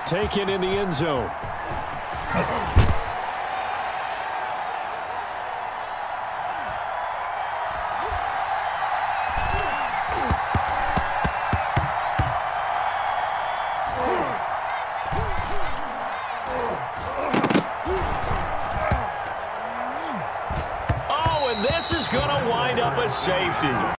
Taken in the end zone. Oh, and this is going to wind up a safety.